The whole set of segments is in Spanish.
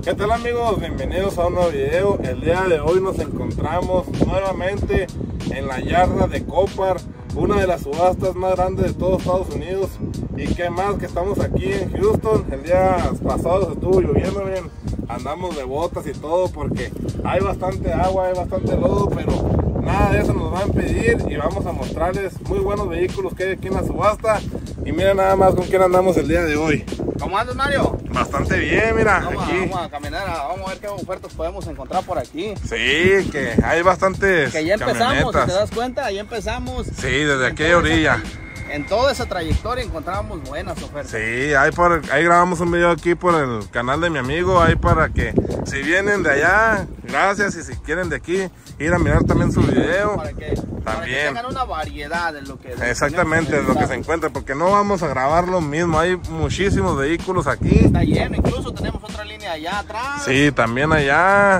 ¿Qué tal amigos? Bienvenidos a un nuevo video. El día de hoy nos encontramos nuevamente en la yarda de Copart, una de las subastas más grandes de todos Estados Unidos. Y qué más que estamos aquí en Houston. El día pasado se estuvo lloviendo, bien, andamos de botas y todo porque hay bastante agua, hay bastante lodo, pero nada de eso nos van a pedir y vamos a mostrarles muy buenos vehículos que hay aquí en la subasta. Y miren nada más con quién andamos el día de hoy. ¿Cómo andas, Mario? Bastante bien, mira, vamos aquí. Vamos a caminar, vamos a ver qué ofertas podemos encontrar por aquí. Sí, que hay bastantes que ya empezamos, camionetas. si te das cuenta, ya empezamos. Sí, desde aquella orilla. En toda esa trayectoria encontramos buenas ofertas. Sí, ahí grabamos un video aquí por el canal de mi amigo, ahí para que si vienen de allá, gracias, y si quieren de aquí, ir a mirar también su video. Para que tengan una variedad de lo que... Exactamente, de lo que se encuentra, porque no vamos a grabar lo mismo, hay muchísimos vehículos aquí. Está lleno, incluso tenemos otra línea allá atrás. Sí, también allá.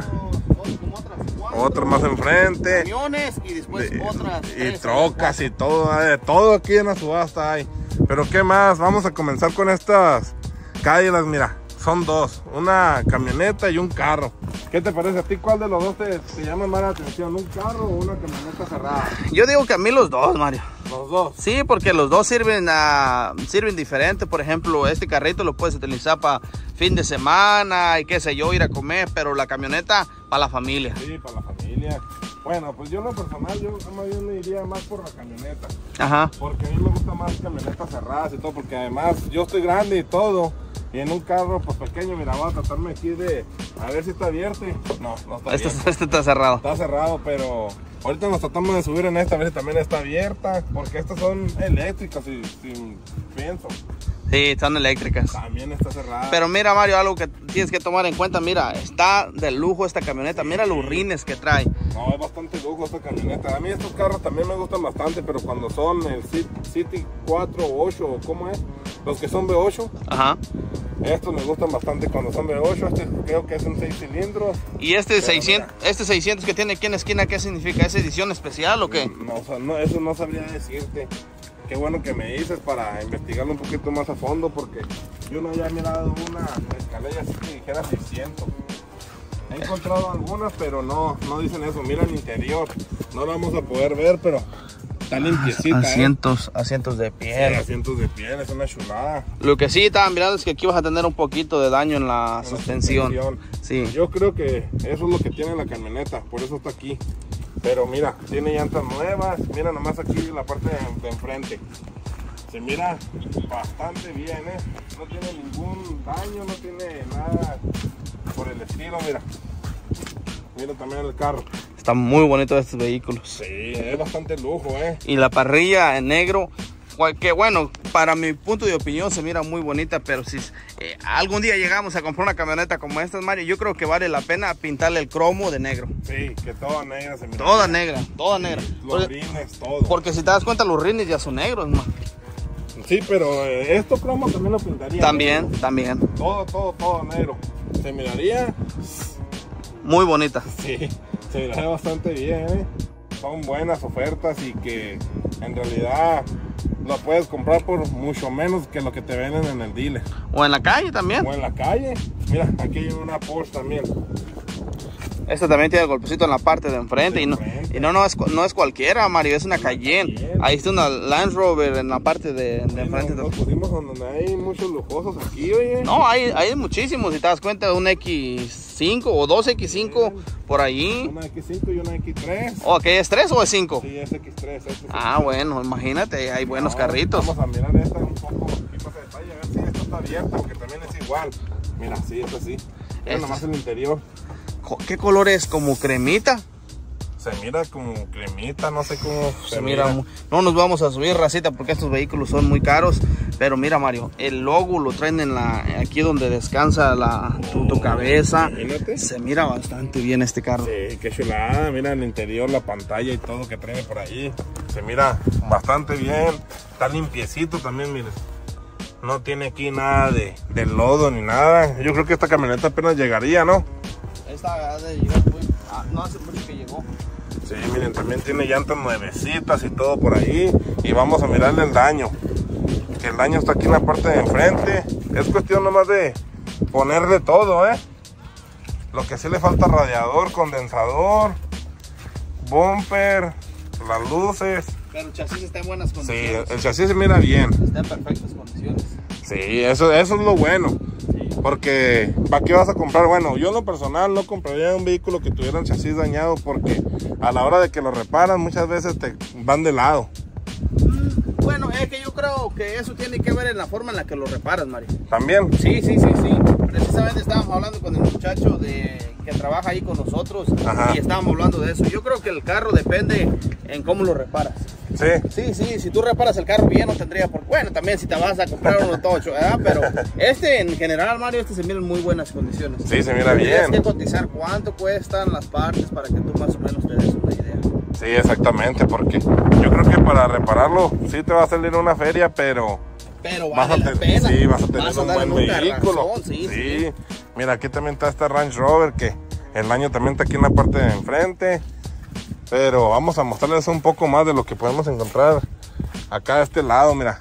Otro más enfrente. Camiones y después otras. Y trocas y todo, de todo aquí en la subasta hay. Pero qué más, vamos a comenzar con estas Cadillacs, mira, son dos, una camioneta y un carro. ¿Qué te parece a ti? ¿Cuál de los dos te llama más la atención? ¿Un carro o una camioneta cerrada? Yo digo que a mí los dos, Mario. Los dos. Sí, porque los dos sirven diferente. Por ejemplo, este carrito lo puedes utilizar para fin de semana y qué sé yo, ir a comer, pero la camioneta para la familia. Sí, para la familia. Bueno, pues yo en lo personal, yo me iría más por la camioneta. Ajá. Porque a mí me gusta más camionetas cerradas y todo, porque además yo estoy grande y todo. Y en un carro pues pequeño, mira, voy a tratarme aquí de a ver si está abierto. No está abierto. Este está cerrado. Está cerrado, pero ahorita nos tratamos de subir en esta, a ver si también está abierta, porque estas son eléctricas y sin pienso. Sí, son eléctricas. También está cerrada. Pero mira, Mario, algo que tienes que tomar en cuenta, mira, está de lujo esta camioneta, mira los rines que trae. No, es bastante lujo esta camioneta. A mí estos carros también me gustan bastante, pero cuando son el City 4 o 8, o ¿cómo es? Los que son V8. Ajá. Estos me gustan bastante cuando son V8, este creo que es un 6 cilindros. ¿Y este 600 que tiene aquí en la esquina, qué significa? ¿Es edición especial o qué? No, o sea, no, eso no sabría decirte. Qué bueno que me dices para investigarlo un poquito más a fondo, porque yo no había mirado una escalera así que dijera 600. He encontrado algunas, pero no dicen eso. Mira el interior, no lo vamos a poder ver, pero está limpiecita. Asientos de piel. Sí, asientos de piel, es una chulada. Lo que sí estaba mirando es que aquí vas a tener un poquito de daño en la suspensión. Sí. Yo creo que eso es lo que tiene la camioneta, por eso está aquí. Pero mira, tiene llantas nuevas, mira nomás aquí en la parte de enfrente. Se mira bastante bien, no tiene ningún daño, no tiene nada por el estilo, mira. Mira también el carro. Está muy bonito estos vehículos. Sí, es bastante lujo, Y la parrilla en negro, que bueno, para mi punto de opinión se mira muy bonita, pero si algún día llegamos a comprar una camioneta como esta, Mario, yo creo que vale la pena pintarle el cromo de negro. Sí, que toda negra se mira. Toda negra, toda negra. Los rines, todo. Porque si te das cuenta, los rines ya son negros, man. Sí, pero esto cromo también lo pintaría. También. Todo negro. Se miraría muy bonita. Sí, se miraría bastante bien, Son buenas ofertas y que en realidad lo puedes comprar por mucho menos que lo que te venden en el dealer. O en la calle también. O en la calle. Mira, aquí hay una Porsche también. Esta también tiene el golpecito en la parte de enfrente. Y no es cualquiera, Mario, es una Cayenne. Ahí está una Land Rover en la parte de enfrente. Nos pusimos donde hay muchos lujosos aquí, oye. No, hay muchísimos, si te das cuenta, un X5 o dos X5 por allí. Una X5 y una X3. ¿O qué es 3 o es 5? Sí, es X3. Ah, bueno, imagínate, hay buenos carritos. Vamos a mirar esta un poco, aquí pasa detalle, a ver si esto está abierto, porque también es igual. Mira, sí, es así. Mira nomás el interior. ¿Qué color es? ¿Como cremita? Se mira como cremita, no sé cómo se mira. No nos vamos a subir, racita, porque estos vehículos son muy caros. Pero mira, Mario, el logo lo traen aquí donde descansa tu cabeza. Imagínate. Se mira bastante bien este carro. Sí, qué chulada. Mira el interior, la pantalla y todo que trae por ahí. Se mira bastante bien. Está limpiecito también, miren. No tiene aquí nada de lodo ni nada. Yo creo que esta camioneta apenas llegaría, ¿no? Esta de llegar, pues, no hace mucho que llegó. Sí, miren, también tiene llantas nuevecitas y todo por ahí. Y vamos a mirarle el daño. Que el daño está aquí en la parte de enfrente. Es cuestión nomás de ponerle todo, Lo que sí le falta radiador, condensador, bumper, las luces. Pero el chasis está en buenas condiciones. Sí, el chasis se mira bien. Está en perfectas condiciones. Sí, eso es lo bueno. Sí. Porque, ¿para qué vas a comprar? Bueno, yo en lo personal no compraría un vehículo que tuviera el chasis dañado, porque a la hora de que lo reparan muchas veces te van de lado. Bueno, es que yo creo que eso tiene que ver en la forma en la que lo reparas, Mario. ¿También? Sí. Precisamente estábamos hablando con el muchacho que trabaja ahí con nosotros. Ajá. Y estábamos hablando de eso. Yo creo que el carro depende en cómo lo reparas. Sí. Sí, si tú reparas el carro bien no tendría por... Bueno, también si te vas a comprar uno tocho, ¿verdad? Pero en general, Mario, se mira en muy buenas condiciones. Sí, se mira Tienes bien. que cotizar cuánto cuestan las partes para que tú más o menos te des una idea. Sí, exactamente, porque yo creo que para repararlo sí te va a salir una feria, pero vale la pena. Sí, vas a tener un andar buen en un vehículo. carrazón, sí. Mira, aquí también está este Range Rover, que el año también está aquí en la parte de enfrente. Pero vamos a mostrarles un poco más de lo que podemos encontrar acá de este lado, mira.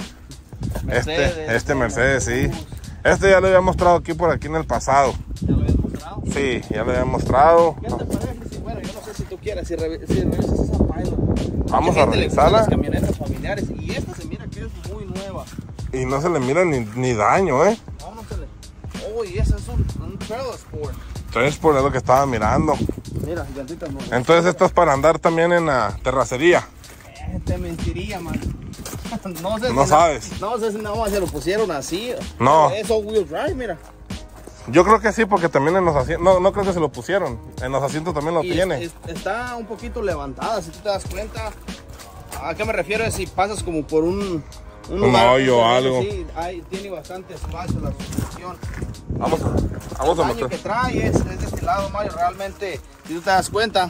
Este Mercedes, sí. Este ya lo había mostrado por aquí en el pasado. ¿Ya lo habías mostrado? Sí, ya lo había mostrado. ¿Qué te parece? Bueno, yo no sé si tú quieras, si revisas esa Pilot. Vamos a revisarla. Las camionetas familiares y esta se mira que es muy nueva. Y no se le mira ni daño, No se le... Oh, y esa es un Trailer Sport. Entonces por eso que estaba mirando. Mira, llantitas nuevas. Entonces esto es para andar también en la terracería. Te mentiría, man. No sé No sabes. No sé si nada más se lo pusieron así. No. Es all wheel drive, mira. Yo creo que sí, porque también en los asientos, no creo que se lo pusieron. En los asientos también lo Y tiene. Está un poquito levantada, si tú te das cuenta. ¿A qué me refiero? Es si pasas como por un lugar, hoyo o algo. Sí, tiene bastante espacio la suspensión. Vamos a El daño mostrar. que trae es de este lado, Mario. Realmente, si tú te das cuenta,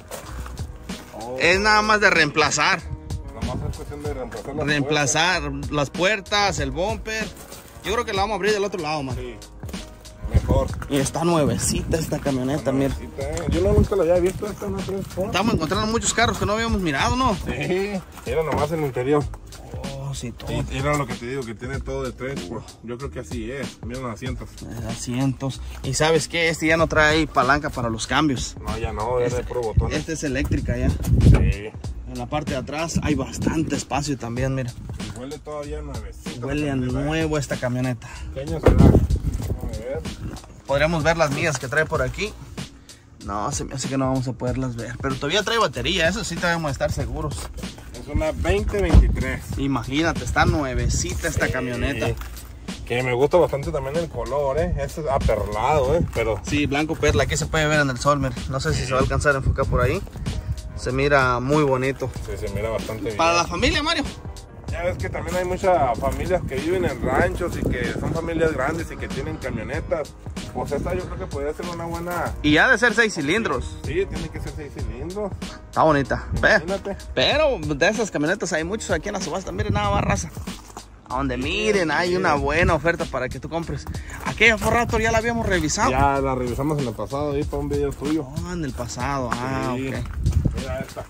es nada más de reemplazar. Nomás es cuestión de Reemplazar las puertas, el bumper. Yo creo que la vamos a abrir del otro lado, man. Sí, mejor. Y está nuevecita esta camioneta, mira. Yo nunca lo había visto, esta no trae Sport. Estamos encontrando muchos carros que no habíamos mirado, ¿no? Sí, era nomás el interior. Oh, sí, todo. Sí, era lo que te digo, que tiene todo de 3 Sport. Yo creo que así es. Mira los asientos. Asientos. Y ¿sabes qué? Este ya no trae palanca para los cambios. No, ya no, era de puro botón. Este es eléctrica ya. Sí. En la parte de atrás hay bastante espacio también, mira. Y huele todavía nuevecito. Huele a nuevo esta camioneta. ¿Qué año será? Vamos a ver. Podríamos ver las mías que trae por aquí. No, se me hace que no vamos a poderlas ver. Pero todavía trae batería, eso sí debemos estar seguros. Es una 2023. Imagínate, está nuevecita esta camioneta. Que me gusta bastante también el color, Este es aperlado, Pero Sí, blanco perla, aquí se puede ver en el sol, mira. No sé si se va a alcanzar a enfocar por ahí. Se mira muy bonito. sí, se mira bastante bien. Para la familia, Mario. Ya ves que también hay muchas familias que viven en ranchos y que son familias grandes y que tienen camionetas. Pues esta yo creo que podría ser una buena... Y ha de ser 6 cilindros. Sí, tiene que ser 6 cilindros. Está bonita. Imagínate. Pero de esas camionetas hay muchos aquí en la subasta. Miren nada más raza. A donde miren, hay una buena oferta para que tú compres. Aquella Forrator ya la habíamos revisado. Ya la revisamos en el pasado ahí para un video tuyo. Oh, en el pasado. Ah, Sí. ok. Mira esta.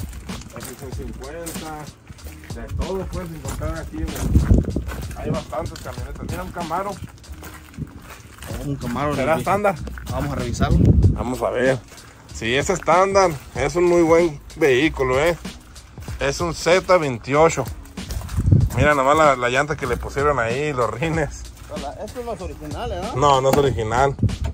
F-150. De todo puedes encontrar aquí. Hay bastantes camionetas. Mira un Camaro. Un Camaro. ¿Será estándar? Vamos a revisarlo. Vamos a ver. Sí, es estándar. Es un muy buen vehículo, Es un Z28. Mira nomás la llanta que le pusieron ahí, los rines. Esto no es original, ¿eh? No, no es original.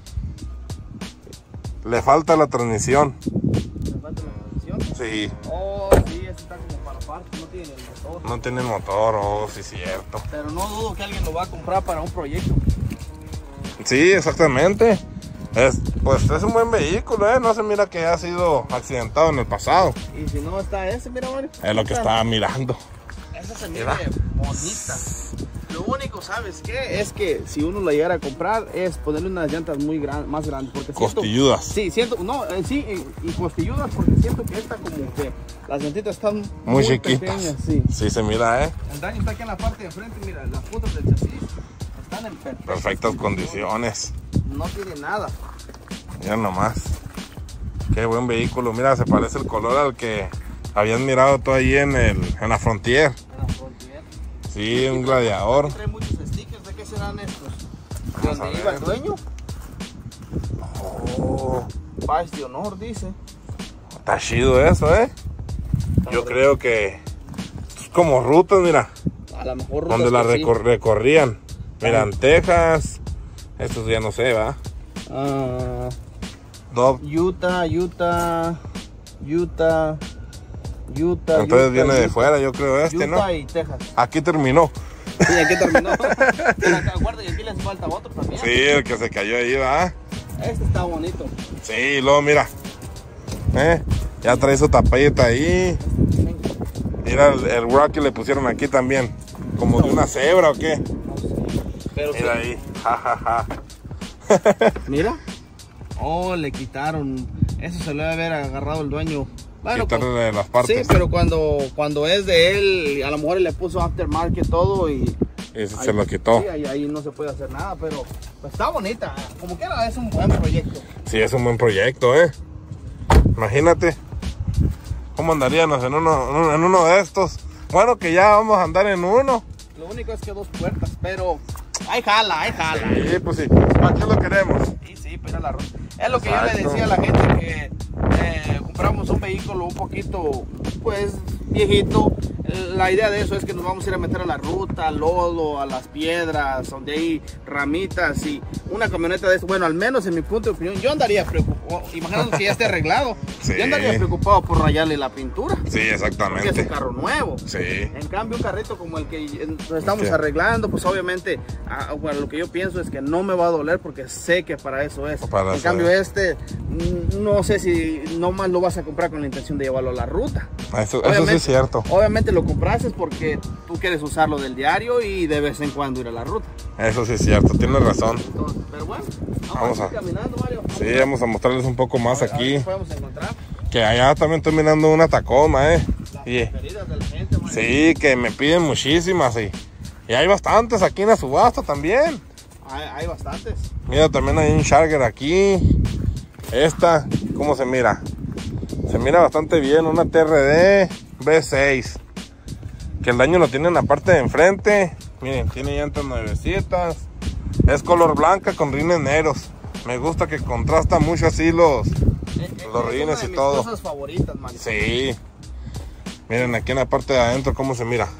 Le falta la transmisión. ¿Le falta la transmisión? Sí, Oh, sí, este está como para parte, no tiene el motor. no tiene motor, sí, cierto. Pero no dudo que alguien lo va a comprar para un proyecto. Sí, exactamente. Pues es un buen vehículo, No se mira que ha sido accidentado en el pasado. Y si no está ese, mira, Mario. Es lo que estaba mirando. Esa se mira bonita. Lo único, ¿sabes qué? Es que si uno la llegara a comprar es ponerle unas llantas más grandes. Porque Costilludas. Sí, siento, no, sí, y costilludas porque siento que esta como que las llantitas están Muy chiquitas. pequeñas, sí. Sí, se mira, El daño está aquí en la parte de enfrente, mira, las puntas del chasis están en perfectas condiciones. No tiene nada. Mira nomás. Qué buen vehículo. Mira, se parece el color al que habías mirado tú ahí en la Frontier. En la Frontier. Sí, un gladiador. Trae muchos stickers, ¿de qué serán estos? ¿De Vamos a dónde iba ver. el dueño? badge de honor, dice. Está chido eso, Yo creo que es como rutas, mira. A lo mejor rutas donde la que sí. recorrían. Mira, en Texas. Estos ya no sé, ¿va? Utah. Entonces viene de fuera, yo creo Utah, ¿no? Y Texas. Aquí terminó. Sí, aquí terminó. Pero acá, guarda, y aquí les falta otro también. Sí, el que se cayó ahí, ¿va? Este está bonito. Sí, y luego mira. Ya trae su tapita ahí. Mira el rock que le pusieron aquí también. Como de una cebra o qué. No sé. Pero Mira sí. ahí. Ja. Mira. Oh, le quitaron. Eso se le debe haber agarrado el dueño. Bueno, quitarle las partes. Sí, pero cuando es de él, a lo mejor le puso aftermarket todo y se lo quitó. Sí, ahí no se puede hacer nada, pero pues, está bonita. Como quiera, es un buen proyecto. Sí, es un buen proyecto, Imagínate cómo andaríamos en uno de estos. Bueno, que ya vamos a andar en uno. Lo único es que 2 puertas, pero ahí jala. Sí, pues sí. ¿Para qué lo queremos? Sí, pero la ruta. Es lo que yo le decía a la gente, que compramos un vehículo un poquito, pues, viejito. La idea de eso es que nos vamos a ir a meter a la ruta, al lodo, a las piedras, donde hay ramitas, y una camioneta de eso, bueno, al menos en mi punto de opinión, yo andaría preocupado, imaginando que ya esté arreglado, Sí. yo andaría preocupado por rayarle la pintura. Sí, exactamente. Porque es un carro nuevo. Sí. En cambio, un carrito como el que estamos ¿Qué? arreglando, pues obviamente, bueno, lo que yo pienso es que no me va a doler porque sé que para eso es. Para en eso cambio, es. no sé si nomás lo vas a comprar con la intención de llevarlo a la ruta. Eso sí es cierto. Obviamente lo compraste porque tú quieres usarlo del diario y de vez en cuando ir a la ruta. Eso sí es cierto, tienes razón. Entonces, pero bueno, Vamos a caminando, Mario. Sí, vamos a mostrarles un poco más A ver aquí. qué podemos encontrar. Que allá también estoy mirando una Tacoma, Las Y- preferidas de la gente, Mario. Sí, que me piden muchísimas, y hay bastantes aquí en la subasta también. Hay bastantes. Mira, también hay un Charger aquí. Esta, ¿cómo se mira? Se mira bastante bien, una TRD V6. Que el daño lo tiene en la parte de enfrente. Miren, tiene llantas nuevecitas. Es color blanca con rines negros. Me gusta que contrasta mucho así los rines y todo. Es una de mis cosas favoritas, Mario. Sí. Miren aquí en la parte de adentro cómo se mira.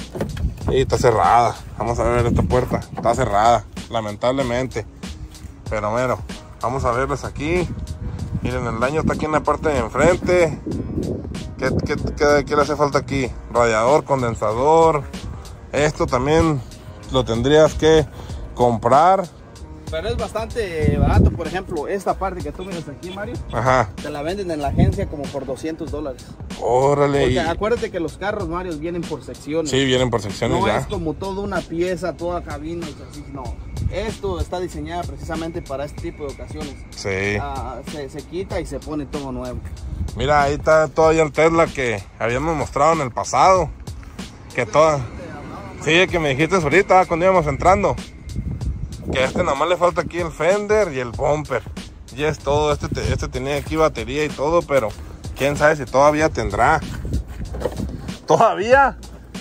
Y está cerrada. Vamos a ver esta puerta. Está cerrada, lamentablemente. Pero bueno, vamos a verles aquí. Miren, el daño está aquí en la parte de enfrente. ¿Qué le hace falta aquí? Radiador, condensador. Esto también lo tendrías que comprar. Pero es bastante barato. Por ejemplo, esta parte que tú miras aquí, Mario, Ajá. te la venden en la agencia como por $200. Órale. Porque acuérdate que los carros, Mario, vienen por secciones. Sí, vienen por secciones No ya. es como toda una pieza, toda cabina y así, no. Esto está diseñada precisamente para este tipo de ocasiones. Sí. Se quita y se pone todo nuevo. Mira, ahí está todavía el Tesla que habíamos mostrado en el pasado. Que toda... Sí, que me dijiste ahorita cuando íbamos entrando. Que a este nomás le falta aquí el fender y el bumper. Y es todo. Este tenía aquí batería y todo, pero quién sabe si todavía tendrá. ¿Todavía?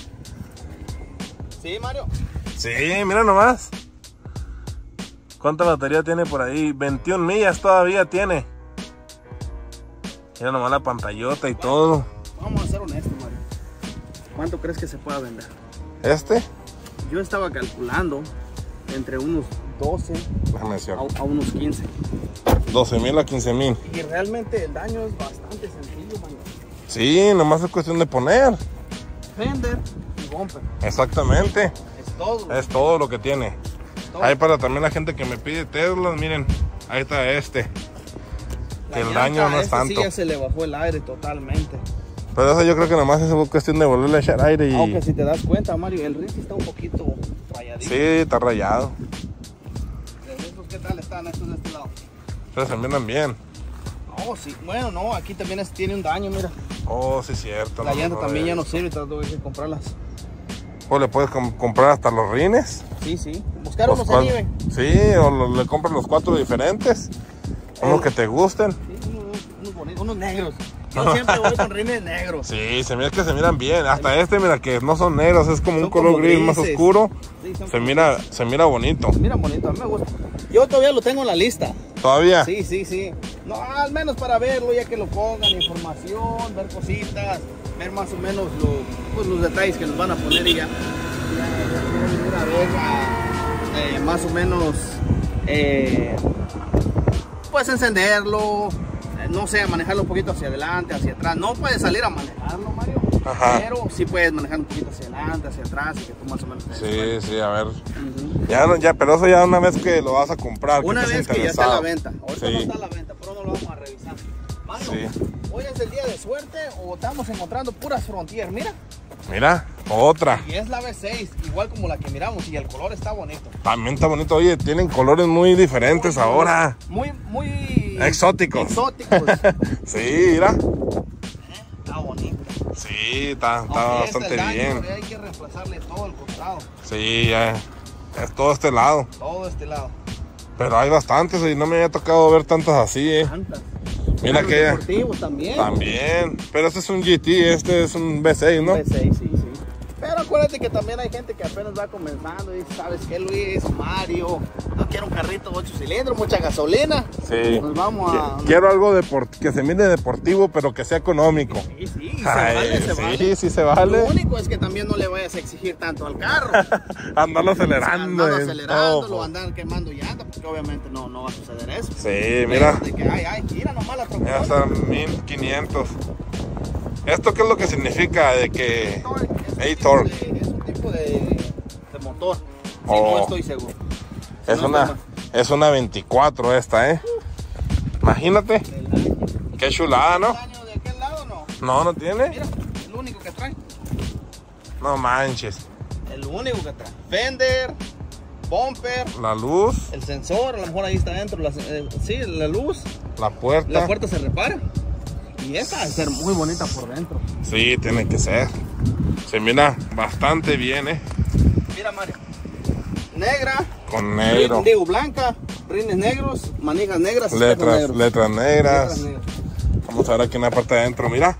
Sí, Mario. Sí, mira nomás. ¿Cuánta batería tiene por ahí? 21 millas todavía tiene. Mira nomás la pantallota y todo. Vamos a ser honestos, Mario. ¿Cuánto crees que se pueda vender? ¿Este? Yo estaba calculando entre unos 12 Déjame decir. a unos 15. 12,000 a 15,000. Y realmente el daño es bastante sencillo, Mario. Sí, nomás es cuestión de poner. Fender y bumper. Exactamente. Es todo. Es todo lo que tiene. todo. Ahí para también la gente que me pide Teslas, miren. Ahí está este. La Que el llanta, daño no es tanto. Sí, ya se le bajó el aire totalmente. Pero eso yo creo que nomás es cuestión de volverle a echar aire y... Aunque si te das cuenta, Mario, el rin está un poquito rayadito. Sí, está rayado. ¿Estos qué tal están? Estos de este lado. Pero se miran bien. Oh, sí. Bueno, no, aquí también tiene un daño, mira. Oh, sí, cierto. La llanta también ya no sirve. sirve, tengo que comprarlas. O le puedes comprar hasta los rines. Sí, sí. Buscar Los unos cual- en eBay. Sí, o le compras los 4 diferentes. Unos que te gusten. Sí, unos bonitos, unos negros. Yo siempre voy con rines negros. Sí, se mira que se miran bien. Hasta este, mira que no son negros, es como Son un color como gris más grises. oscuro. Sí, son Se como mira bonito. Mira bonito, a mí me gusta. Yo todavía lo tengo en la lista. ¿Todavía? Sí, sí, sí. No, al menos para verlo, ya que lo pongan, información, ver cositas, ver más o menos pues, los detalles que nos van a poner y ya ir a ver más o menos, pues encenderlo, no sé, manejarlo un poquito hacia adelante, hacia atrás. No puedes salir a manejarlo, Mario. Ajá. Pero sí puedes manejar un poquito hacia adelante, hacia atrás y que tú más o menos... Sí, a ver. Ya, pero eso ya una vez que lo vas a comprar. Una vez que ya está a la venta. Ahorita sí. no está a la venta, pero no lo vamos a revisar. Mano, sí. Hoy es el día de suerte o estamos encontrando puras Frontier, mira. Mira, otra. Y es la V6, igual como la que miramos, y el color está bonito. También está bonito. Oye, tienen colores muy diferentes ahora. Muy exóticos. Sí, mira. Está bonito. Sí, está bastante bien. Hay que reemplazarle todo el costado. Sí, ya. Es todo este lado. Todo este lado. Pero hay bastantes y no me había tocado ver tantas así, Tantas. Mira que deportivos también. También. Pero este es un GT, este es un V6, ¿no? V6, sí. Pero acuérdate que también hay gente que apenas va comenzando y dice, ¿sabes qué, Luis? Mario, no quiero un carrito 8 cilindros, mucha gasolina. Sí. Nos vamos a... Quiero algo que se mire deportivo, pero que sea económico. Sí, se vale. Sí, se vale. Lo único es que también no le vayas a exigir tanto al carro. Andarlo acelerando. Lo andan quemando llanta, porque obviamente no va a suceder eso. Sí, mira. De que, mira nomás la troca. Ya están 1500. ¿Esto qué es lo que significa? De que... A-Torque. Es un tipo de motor. Sí, no estoy seguro. Es una 24 esta, ¿eh? Imagínate. Qué chulada, ¿no? ¿De aquel lado no? No tiene. Mira, el único que trae. No manches. El único que trae. Fender, bumper. La luz. El sensor, a lo mejor ahí está adentro. Sí, la luz. La puerta. La puerta se repara. Y esta debe ser muy bonita por dentro. Sí, tiene que ser. Se mira bastante bien, Mira, Mario. Negra. Con negro. Digo, blanca. Rines negros. Manijas negras. Letras negras. Vamos a ver aquí en la parte de adentro, mira.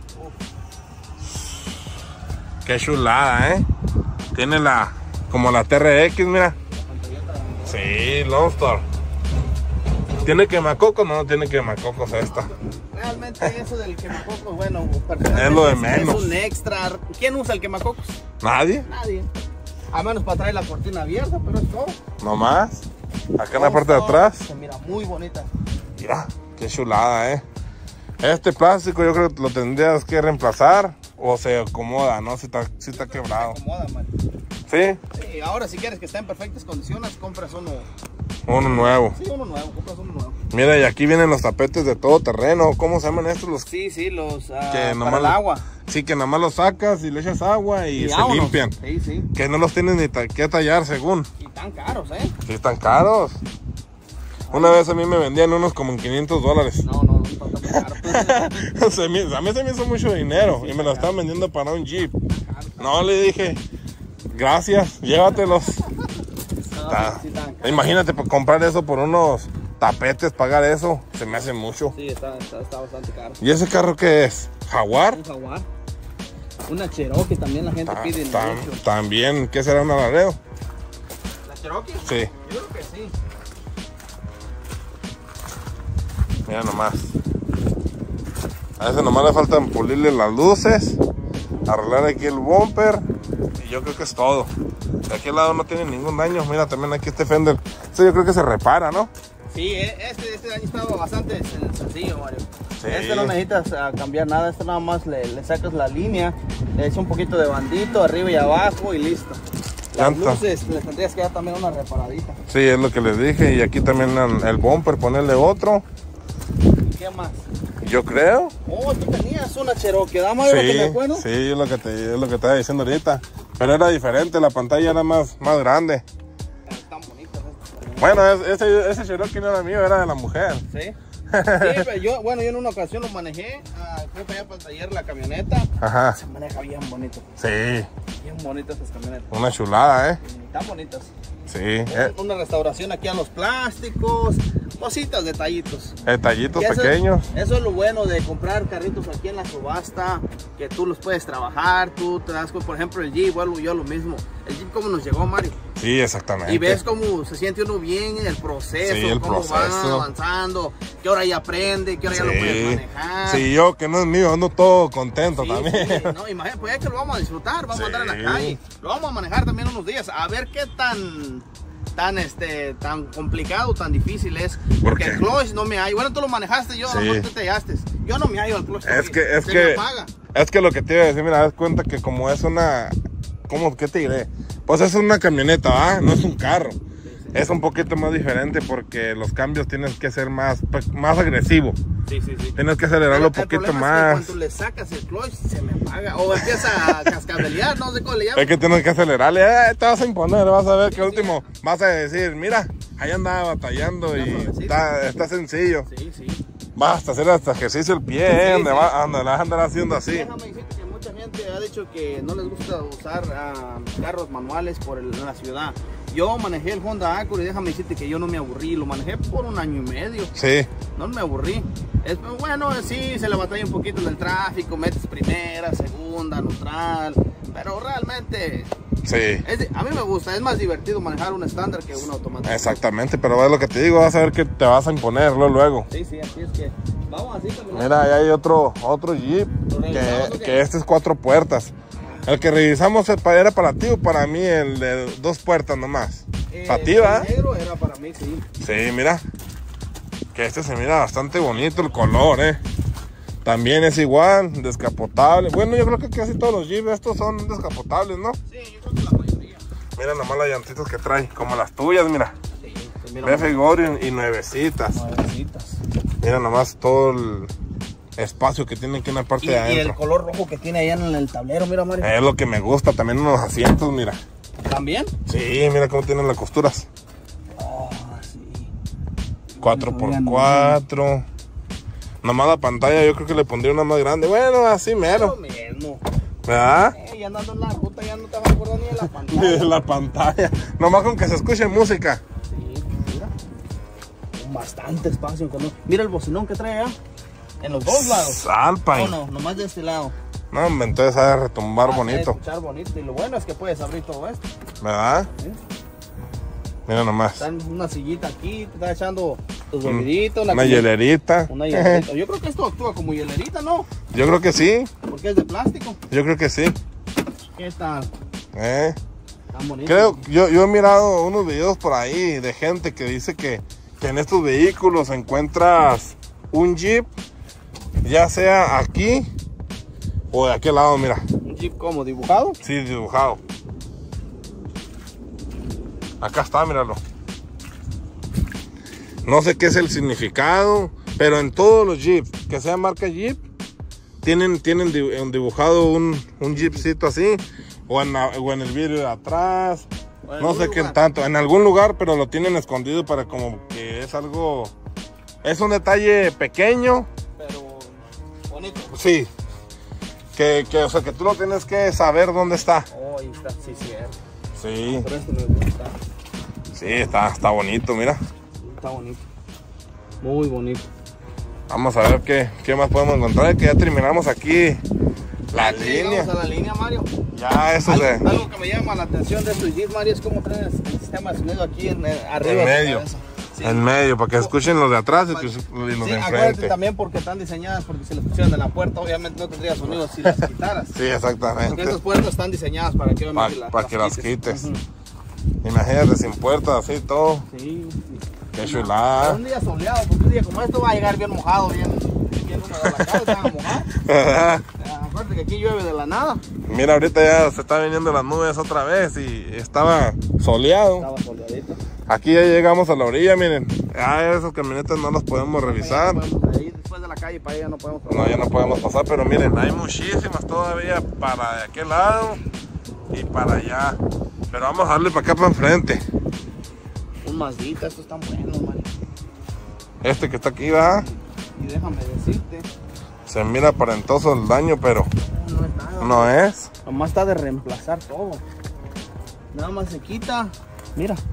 Qué chulada, Tiene como la TRX, mira. Sí, Lone Star. ¿Tiene quemacocos? No tiene quemacocos esta. Realmente eso del quemacocos, bueno, es lo de menos. Es un extra. ¿Quién usa el quemacocos? ¿Nadie? Nadie. A menos para traer la cortina abierta, pero es todo. No más. Acá en la parte de atrás. Se mira muy bonita. Mira, qué chulada, Este plástico yo creo que lo tendrías que reemplazar o se acomoda, ¿no? Si está quebrado. Se acomoda, man. ¿Sí? Sí, ahora si quieres que esté en perfectas condiciones, compras uno nuevo. Sí, compras uno nuevo. Mira, y aquí vienen los tapetes de todo terreno. ¿Cómo se llaman estos? Sí, los que para el agua. Sí, que nada más los sacas y le echas agua y se vámonos. limpian. Sí. Que no los tienes ni que tallar, según. Y tan caros, Sí, están caros. Una vez a mí me vendían unos como en $500. No está tan caro. A mí se me hizo mucho dinero y me lo estaban vendiendo para un Jeep. No, le dije, gracias, llévatelos. Imagínate comprar eso por unos tapetes, pagar eso, se me hace mucho. Sí, está bastante caro. ¿Y ese carro qué es? ¿Jaguar? Un Jaguar. Una Cherokee también la gente pide mucho. También, ¿qué será, una Laredo? ¿La Cherokee? Sí. Yo creo que sí. Mira nomás. A ese nomás le faltan pulirle las luces, arreglar aquí el bumper y yo creo que es todo. De aquel lado no tiene ningún daño. Mira también aquí este fender. Este yo creo que se repara, ¿no? Sí, este daño estaba bastante sencillo, Mario. Sí. Este no necesitas cambiar nada, este nada más le sacas la línea, le echas un poquito de bandito arriba y abajo y listo. Las luces le tendrías que dar también una reparadita. Sí, es lo que les dije. Y aquí también el bumper, ponerle otro. ¿Qué más? Yo creo. Oh, tú tenías una Cherokee, dame lo que me acuerdo. Sí, es lo que te estaba diciendo ahorita. Pero era diferente, la pantalla era más grande. Están bonitas estas. Bueno, ese Cherokee no era mío, era de la mujer. Sí. Sí, pero yo en una ocasión lo manejé, fui para allá para el taller la camioneta. Ajá. Se maneja bien bonito. Sí. Bien bonitas esas camionetas. Una chulada, Están bonitas. Sí. Una restauración aquí a los plásticos, cositas, detallitos. Detallitos Eso pequeños. Eso es lo bueno de comprar carritos aquí en la subasta, que tú los puedes trabajar, tú te das cuenta, por ejemplo el Jeep, vuelvo yo lo mismo. El Jeep como nos llegó, Mario. Sí, exactamente. Y ves cómo se siente uno bien en el proceso, Sí, el cómo proceso. va avanzando, qué hora ya aprende, qué hora ya lo puedes manejar. Sí, yo que no es mío, ando todo contento Sí, también. sí, no, imagínate, pues es que lo vamos a disfrutar, vamos a andar en la calle, lo vamos a manejar también unos días, a ver qué tan complicado, tan difícil es, porque el clutch no me hallo. Bueno, tú lo manejaste, yo a lo mejor tú te hallaste, yo no me hallo el clutch. Es que lo que te iba a decir, mira, das cuenta que como es una, ¿qué te diré? Pues es una camioneta, ¿va? No es un carro. Es un poquito más diferente porque los cambios tienes que ser más agresivo. Sí. Tienes que acelerarlo un poquito más. Es que cuando le sacas el clutch se me apaga o empieza a cascabelear, no sé cómo le llaman. Es que tienes que acelerarle, te vas a imponer, vas a ver que último vas a decir, mira, ahí andaba batallando y está sencillo. Sí. Vas a hacer hasta ejercicio el pie, andar haciendo así. Déjame decirte que mucha gente ha dicho que no les gusta usar carros manuales en la ciudad. Yo manejé el Honda Accord y déjame decirte que yo no me aburrí, lo manejé por 1 año y medio. Sí. No me aburrí. Bueno, sí, se le batalla un poquito en el tráfico, metes primera, segunda, neutral, pero realmente... Sí. A mí me gusta, es más divertido manejar un estándar que un automático. Exactamente, pero es lo que te digo, vas a ver que te vas a imponerlo luego. Sí, así es que vamos así caminando. Mira, ahí hay otro Jeep, que este es 4 puertas. El que revisamos era para ti o para mí, el de 2 puertas nomás. Para ti, ¿va? El negro era para mí, sí. Sí, mira. Que este se mira bastante bonito el color, También es igual, descapotable. Bueno, yo creo que casi todos los Jeeps estos son descapotables, ¿no? Sí, yo creo que la mayoría. Mira nomás las llantitas que trae, como las tuyas, mira. Sí, mira. Ve figura y nuevecitas. Mira nomás todo el espacio que tiene aquí en la parte de adentro. Y el color rojo que tiene allá en el tablero, mira, Mario. Es lo que me gusta, también unos asientos, mira. ¿También? Sí, mira cómo tienen las costuras. Oh, sí. 4x4. Nomás la pantalla yo creo que le pondría una más grande. Bueno, así mero. ¿Verdad? Ya andando en la ruta, ya no te vas a acordar ni de la pantalla. Ni de la pantalla. Nomás con que se escuche música. Sí, mira. Con bastante espacio. Mira el bocinón que trae allá. En los dos lados. Alpine. No, nomás de este lado. No, entonces ha de retumbar bonito. Escuchar bonito. Y lo bueno es que puedes abrir todo esto. ¿Verdad? ¿Sí? Mira nomás. Están una sillita aquí, te está echando tus bebiditos. Una hielerita. Una hielerita. Yo creo que esto actúa como hielerita, ¿no? Yo creo que sí. Porque es de plástico. Yo creo que sí. ¿Qué tal? Tan bonito. Creo, yo he mirado unos videos por ahí de gente que dice que en estos vehículos encuentras un Jeep, ya sea aquí o de aquel lado, mira. ¿Un Jeep como dibujado? Sí, dibujado. Acá está, míralo. No sé qué es el significado, pero en todos los Jeeps, que sea marca Jeep, tienen dibujado un Jeepcito así, o en el vidrio de atrás, no sé qué tanto, en algún lugar, pero lo tienen escondido para como que es algo, es un detalle pequeño, pero bonito. Sí, o sea, que tú lo tienes que saber dónde está. Oh, ahí está, sí, cierto. Sí. Pero esto me gusta. Sí, está bonito, mira. Está bonito. Muy bonito. Vamos a ver qué más podemos encontrar. Que ya terminamos aquí la línea. Vamos a la línea, Mario. Ya, eso algo que me llama la atención de estos Jeep, Mario, es cómo traen el sistema de sonido aquí arriba. En medio. Sí. En medio, para que escuchen los de atrás y los de enfrente. Acuérdate también porque están diseñadas, porque si las pusieran en la puerta, obviamente no tendría sonido si las quitaras. Sí, exactamente. Porque estas puertas están diseñadas para que las quites. Imagínate sin puertas, así todo. Sí. Qué chulada. Un día soleado, porque un día como esto va a llegar bien mojado, bien húmedo la casa, te van a mojar. Acuérdate que aquí llueve de la nada. Mira, ahorita ya se está viniendo las nubes otra vez y estaba soleado. Estaba soleadito. Aquí ya llegamos a la orilla, miren. Esas camionetas no las podemos revisar. Después de la calle para allá no podemos pasar. No, ya no podemos pasar, pero miren, hay muchísimas todavía para de aquel lado y para allá. Pero vamos a darle para acá para enfrente. Un Mazdita, estos están buenos, Mario. Este que está aquí va. Y déjame decirte. Se mira aparentoso el daño, pero no es nada. No es. Nomás está de reemplazar todo. Nada más se quita. Mira.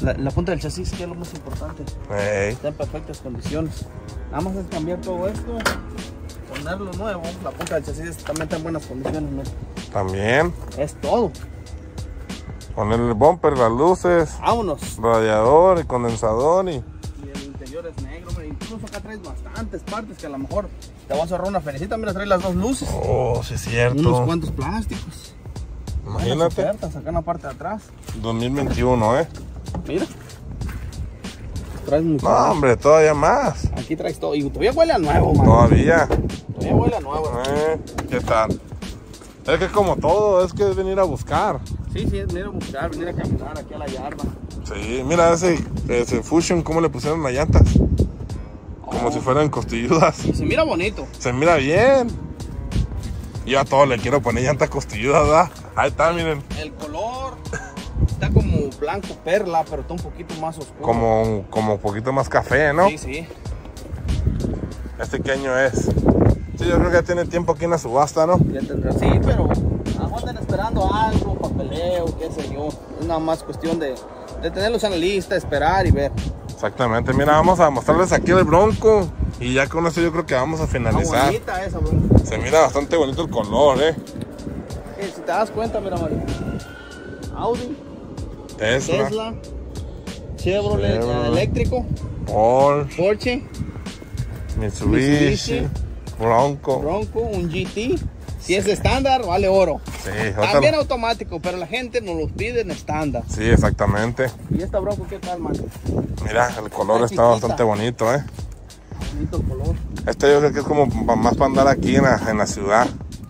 La punta del chasis, que es lo más importante. Está en perfectas condiciones. Nada más es cambiar todo esto, ponerlo nuevo. La punta del chasis también está en buenas condiciones, ¿no? También. Es todo. Ponerle el bumper, las luces. Vámonos. Radiador y condensador y el interior es negro, mira, incluso acá traes bastantes partes que a lo mejor te vas a ahorrar una felicita. Mira, trae las dos luces. Oh, sí es cierto. Unos cuantos plásticos. Imagínate. Ofertas acá en la parte de atrás. 2021, Mira. Traes mucho. No, hombre, todavía más. Aquí traes todo. Y todavía huele a nuevo, man. Todavía. Todavía huele a nuevo. ¿Qué tal? Es que como todo, es que es venir a buscar. Sí, es venir a buscar, venir a caminar aquí a la yarda. Sí, mira ese Fusion, cómo le pusieron las llantas. Como si fueran costilludas. Y se mira bonito. Se mira bien. Yo a todo le quiero poner llantas costilludas, ¿verdad? Ahí está, miren. El color está como blanco perla, pero está un poquito más oscuro. Como un poquito más café, ¿no? Sí. ¿Este qué año es? Sí, yo creo que ya tiene tiempo aquí en la subasta, ¿no? Ya tendrá, sí, pero aguanten esperando algo, papeleo, qué sé yo. Es nada más cuestión de tenerlos en la lista, esperar y ver. Exactamente, mira, vamos a mostrarles aquí el Bronco. Y ya con eso yo creo que vamos a finalizar. Está bonita esa, Bronco. Se mira bastante bonito el color, Si te das cuenta, mira, Mario. Audi, Tesla, Chevrolet eléctrico, Porsche, Mitsubishi, Bronco, un GT. Si es estándar, vale oro. Sí, también automático, pero la gente nos los pide en estándar. Sí, exactamente. ¿Y esta Bronco qué tal, man? Mira, el color está bastante bonito, Bonito el color. Este yo creo que es como más para andar aquí en la ciudad.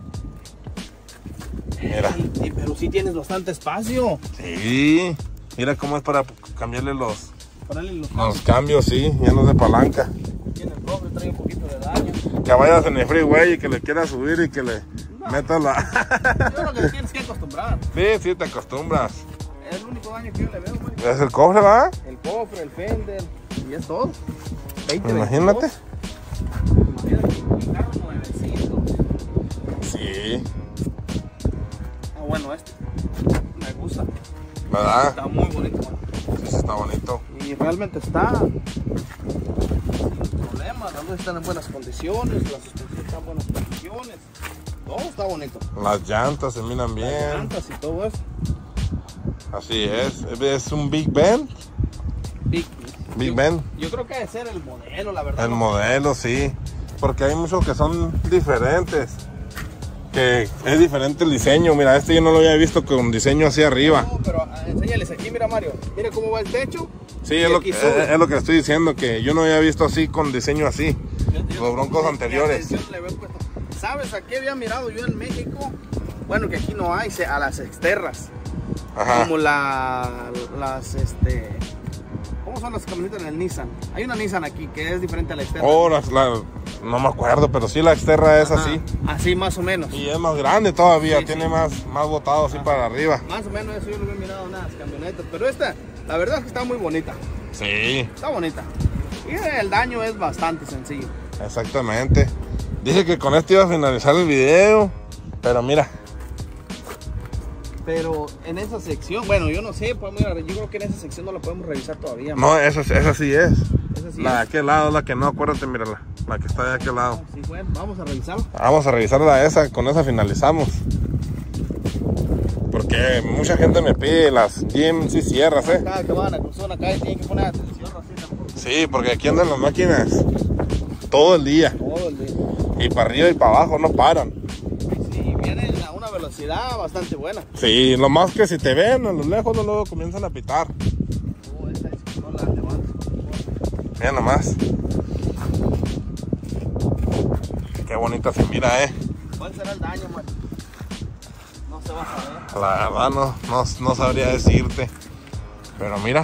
Mira. Pero sí tienes bastante espacio. Sí. Mira cómo es para cambiarle los cambios. Cambios, sí, llenos de palanca. Tiene el cofre, trae un poquito de daño. Que vayas en el freeway y que le quieras subir y que le metas la... Yo creo que te tienes que acostumbrar. Sí, te acostumbras. Es el único daño que yo le veo, man. ¿Es el cofre, va? El cofre, el fender, y es todo. 20, Imagínate. 22. Imagínate, un carro nuevecito. Sí. Bueno, me gusta. ¿Verdad? Está muy bonito, man. Sí, está bonito. Y realmente está sin problemas, las luces están en buenas condiciones, la suspensión está en buenas condiciones. Todo está bonito. Las llantas se miran bien. Las llantas y todo eso. Así es. ¿Es un Big Ben? Big Ben. Yo creo que debe ser el modelo, la verdad. El modelo, sí. Porque hay muchos que son diferentes. Que es diferente el diseño. Mira, este yo no lo había visto con diseño hacia arriba. No, pero enséñales aquí, mira, Mario. Mira cómo va el techo. Sí, es lo que le estoy diciendo, que yo no había visto así con diseño así. Los Broncos anteriores. ¿Sabes a qué había mirado yo en México? Bueno, que aquí no hay, a las exterras. Ajá. Como ¿cómo son las camionetas en el Nissan? Hay una Nissan aquí que es diferente a la externa. Oh, no me acuerdo, pero sí la externa es así. Así más o menos. Y es más grande todavía, sí, tiene más botado así para arriba. Más o menos eso yo lo he mirado en las camionetas. Pero esta, la verdad es que está muy bonita. Sí. Está bonita. Y el daño es bastante sencillo. Exactamente. Dije que con esto iba a finalizar el video, pero mira. Pero en esa sección, bueno, yo no sé, yo creo que en esa sección no la podemos revisar todavía. No, esa sí es. Esa sí la de aquel lado, la que no, acuérdate, mírala. La que está de aquel lado. Sí, bueno, vamos a revisarla. Vamos a revisarla esa, con esa finalizamos. Porque mucha gente me pide las GMC sierras, Cada que van a cruzar una calle tienen que poner atención así tampoco. Sí, porque aquí andan las máquinas todo el día. Todo el día. Y para arriba y para abajo no paran. Sí, vienen a una velocidad bastante buena. Sí, lo más que si te ven a lo lejos, luego comienzan a pitar. Esta es no la levanta. Mira nomás. Qué bonita se mira, ¿Cuál será el daño, man? No se va a saber. La verdad no sabría decirte. Pero mira.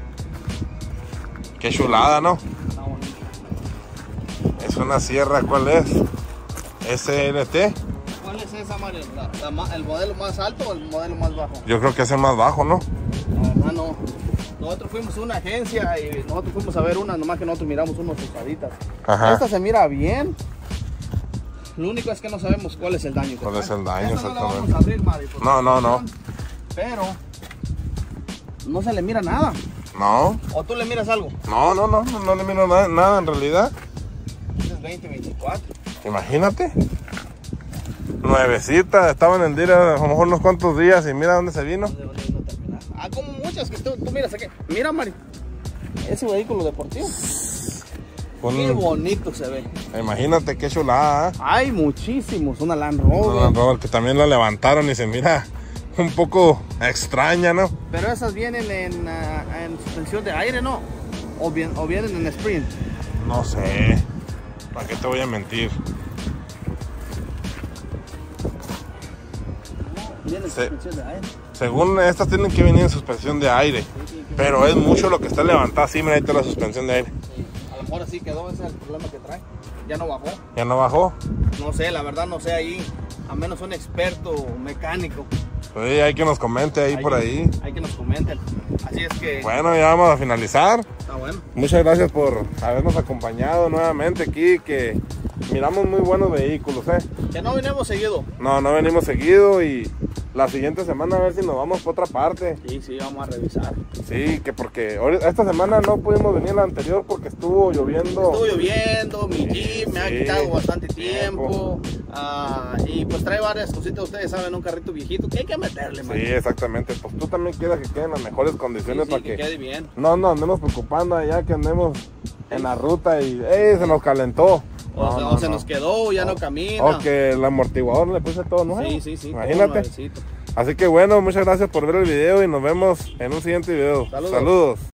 Qué chulada, ¿no? Está bonito. Es una sierra, ¿cuál es? SLT. ¿Cuál es esa, Mario? ¿El modelo más alto o el modelo más bajo? Yo creo que es el más bajo, ¿no? La verdad no. Nosotros fuimos a una agencia y nosotros fuimos a ver una, nomás que nosotros miramos unos usaditas. Ajá. Esta se mira bien. Lo único es que no sabemos cuál es el daño. ¿Cuál es el daño? Esta no la vamos a abrir, Mario. No. Pero no se le mira nada. No. ¿O tú le miras algo? No le miro nada en realidad. Este es 2024. Imagínate. Nuevecita, estaba en el dealer a lo mejor unos cuantos días y mira dónde se vino. Ah, como muchas que tú miras aquí. Mira, Mari. Ese vehículo deportivo. Qué bonito se ve. Imagínate qué chulada. Hay muchísimos. Una Land Rover. Una Land Rover que también la levantaron y se mira un poco extraña, ¿no? Pero esas vienen en suspensión de aire, ¿no? O vienen en sprint. No sé. ¿Para qué te voy a mentir? Vienen en suspensión de aire. Según estas tienen que venir en suspensión de aire. Pero es mucho lo que está levantado. Sí, mira, ahí está la suspensión de aire. Sí. A lo mejor así quedó, ese es el problema que trae. Ya no bajó. ¿Ya no bajó? No sé, la verdad no sé ahí. A menos un experto mecánico. Sí, hay que nos comente ahí por ahí. Hay que nos comenten. Así es que... Bueno, ya vamos a finalizar. Está bueno. Muchas gracias por habernos acompañado nuevamente aquí, que miramos muy buenos vehículos, Que no venimos seguido. No venimos seguido y la siguiente semana a ver si nos vamos por otra parte. Sí, vamos a revisar. Sí, que porque esta semana no pudimos venir la anterior porque estuvo lloviendo. Mi Jeep me ha quitado bastante tiempo. Y pues trae varias cositas, ustedes saben, un carrito viejito que hay que meterle, man. Sí, exactamente. Pues tú también quieras que queden en las mejores condiciones para que quede bien. No andemos preocupando allá que andemos en la ruta y se nos calentó. O se nos quedó, ya no camina. O que el amortiguador le puse todo nuevo. Sí. Imagínate. Así que bueno, muchas gracias por ver el video y nos vemos en un siguiente video. Saludos.